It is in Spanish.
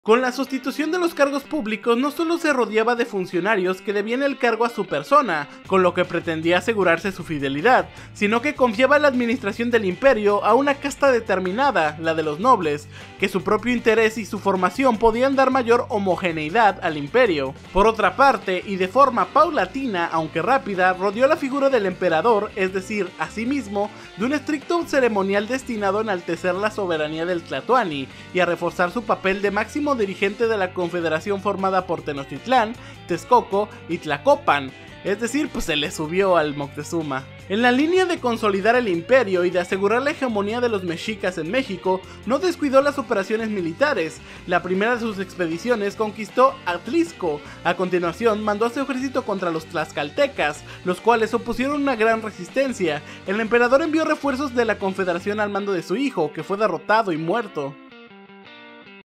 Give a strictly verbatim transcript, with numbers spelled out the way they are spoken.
Con la sustitución de los cargos públicos no solo se rodeaba de funcionarios que debían el cargo a su persona, con lo que pretendía asegurarse su fidelidad, sino que confiaba la administración del imperio a una casta determinada, la de los nobles, que su propio interés y su formación podían dar mayor homogeneidad al imperio. Por otra parte, y de forma paulatina aunque rápida, rodeó la figura del emperador, es decir, a sí mismo, de un estricto ceremonial destinado a enaltecer la soberanía del Tlatoani y a reforzar su papel de máximo dirigente de la confederación formada por Tenochtitlán, Texcoco y Tlacopan, es decir, pues se le subió al Moctezuma. En la línea de consolidar el imperio y de asegurar la hegemonía de los mexicas en México, no descuidó las operaciones militares. La primera de sus expediciones conquistó Atlisco. A continuación mandó a su ejército contra los tlaxcaltecas, los cuales opusieron una gran resistencia. El emperador envió refuerzos de la confederación al mando de su hijo, que fue derrotado y muerto.